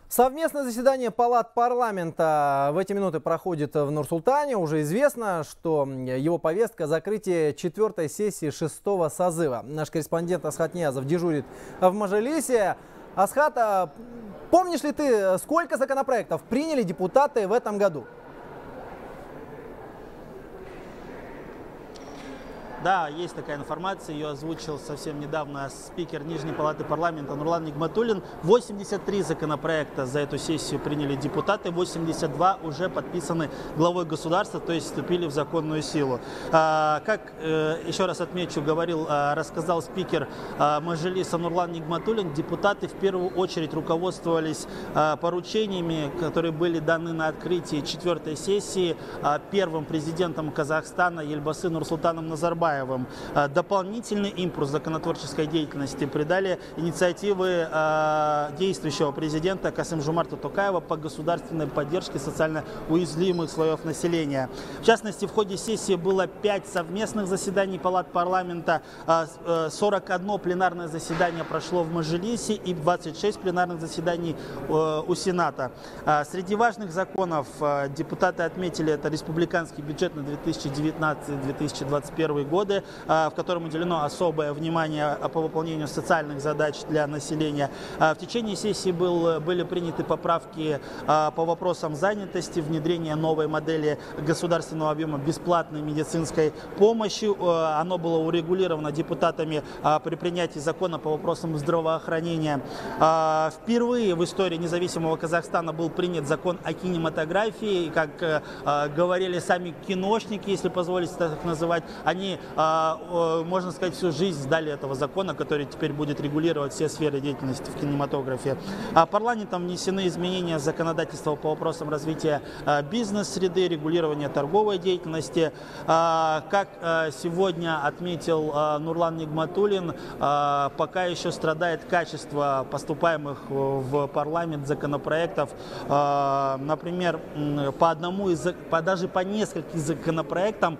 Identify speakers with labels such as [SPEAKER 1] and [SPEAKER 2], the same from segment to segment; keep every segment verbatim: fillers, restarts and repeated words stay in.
[SPEAKER 1] Совместное заседание палат парламента в эти минуты проходит в Нур-Султане. Уже известно, что его повестка – закрытие четвертой сессии шестого созыва. Наш корреспондент Асхат Ниязов дежурит в Мажилисе. Асхат, помнишь ли ты, сколько законопроектов приняли депутаты в этом году?
[SPEAKER 2] Да, есть такая информация, ее озвучил совсем недавно спикер Нижней палаты парламента Нурлан Нигматуллин. восемьдесят три законопроекта за эту сессию приняли депутаты, восемьдесят два уже подписаны главой государства, то есть вступили в законную силу. А, как, э, еще раз отмечу, говорил, а, рассказал спикер а, Мажилиса Нурлан Нигматуллин, депутаты в первую очередь руководствовались а, поручениями, которые были даны на открытии четвертой сессии а, первым президентом Казахстана Елбасы Нурсултаном Назарбаевым. Дополнительный импульс законотворческой деятельности придали инициативы э, действующего президента Касым-Жомарта Токаева по государственной поддержке социально уязвимых слоев населения. В частности, в ходе сессии было пять совместных заседаний палат парламента, э, сорок одно пленарное заседание прошло в Мажилисе и двадцать шесть пленарных заседаний э, у Сената. Э, среди важных законов э, депутаты отметили это республиканский бюджет на две тысячи девятнадцатый — две тысячи двадцать первый год, в котором уделено особое внимание по выполнению социальных задач для населения. В течение сессии был, были приняты поправки по вопросам занятости, внедрения новой модели государственного объема бесплатной медицинской помощи. Оно было урегулировано депутатами при принятии закона по вопросам здравоохранения. Впервые в истории независимого Казахстана был принят закон о кинематографии. И, как говорили сами киношники, если позволить так называть, они, можно сказать, всю жизнь ждали этого закона, который теперь будет регулировать все сферы деятельности в кинематографе. Парламентом внесены изменения законодательства по вопросам развития бизнес-среды, регулирования торговой деятельности. Как сегодня отметил Нурлан Нигматуллин, пока еще страдает качество поступаемых в парламент законопроектов. Например, по одному из, по, даже по нескольким законопроектам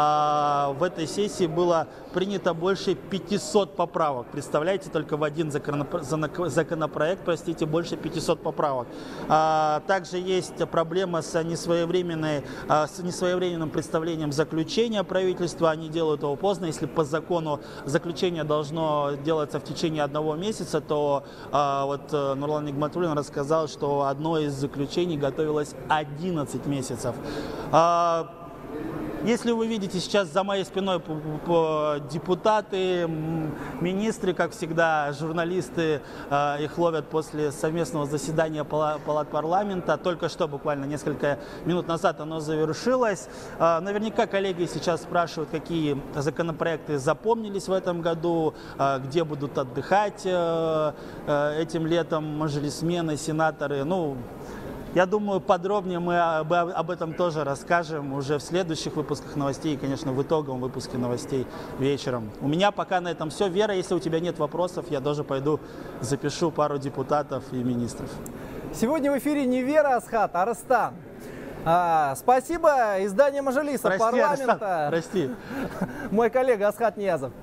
[SPEAKER 2] в этой сессии было принято больше пятисот поправок. Представляете, только в один законопроект, простите, больше пятисот поправок. Также есть проблема с, несвоевременной, с несвоевременным представлением заключения правительства. Они делают его поздно. Если по закону заключение должно делаться в течение одного месяца, то вот Нурлан Нигматуллин рассказал, что одно из заключений готовилось одиннадцать месяцев. Если вы видите сейчас за моей спиной депутаты, министры, как всегда, журналисты, их ловят после совместного заседания палат парламента. Только что, буквально несколько минут назад, оно завершилось. Наверняка коллеги сейчас спрашивают, какие законопроекты запомнились в этом году, где будут отдыхать этим летом мажилисмены, сенаторы. Ну, я думаю, подробнее мы об этом тоже расскажем уже в следующих выпусках новостей и, конечно, в итоговом выпуске новостей вечером. У меня пока на этом все. Вера, если у тебя нет вопросов, я тоже пойду запишу пару депутатов и министров.
[SPEAKER 1] Сегодня в эфире не Вера, Асхат, а Рустам. А, спасибо, издание Мажилиса
[SPEAKER 2] Прости,
[SPEAKER 1] парламента.
[SPEAKER 2] Арстан, прости.
[SPEAKER 1] Мой коллега Асхат Ниязов.